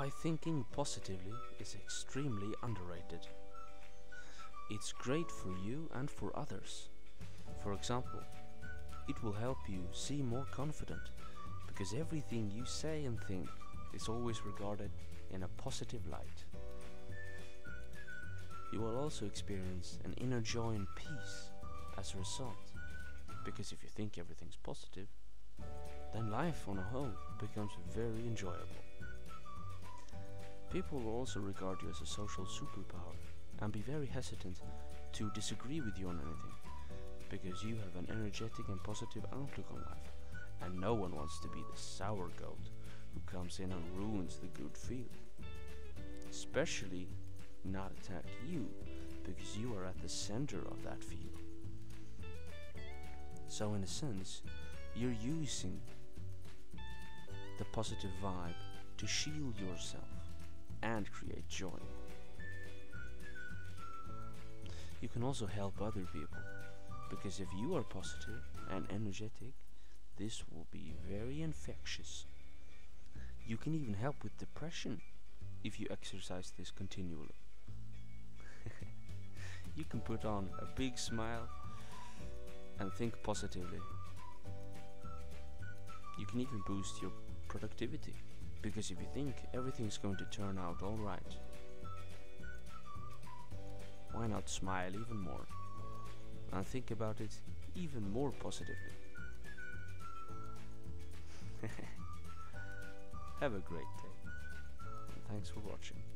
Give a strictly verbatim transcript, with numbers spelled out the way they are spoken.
why thinking positively is extremely underrated. It's great for you and for others. For example, it will help you seem more confident because everything you say and think is always regarded in a positive light. You will also experience an inner joy and peace as a result, because if you think everything's positive, then life on a whole becomes very enjoyable. People will also regard you as a social superpower and be very hesitant to disagree with you on anything, because you have an energetic and positive outlook on life, and no one wants to be the sour goat who comes in and ruins the good feeling. Especially not attack you, because you are at the center of that feeling. So in a sense, you're using the positive vibe to shield yourself and create joy. You can also help other people, because if you are positive and energetic, this will be very infectious. You can even help with depression if you exercise this continually. You can put on a big smile and think positively. You can even boost your productivity, because if you think everything's going to turn out alright, why not smile even more and think about it even more positively? Have a great day, and thanks for watching.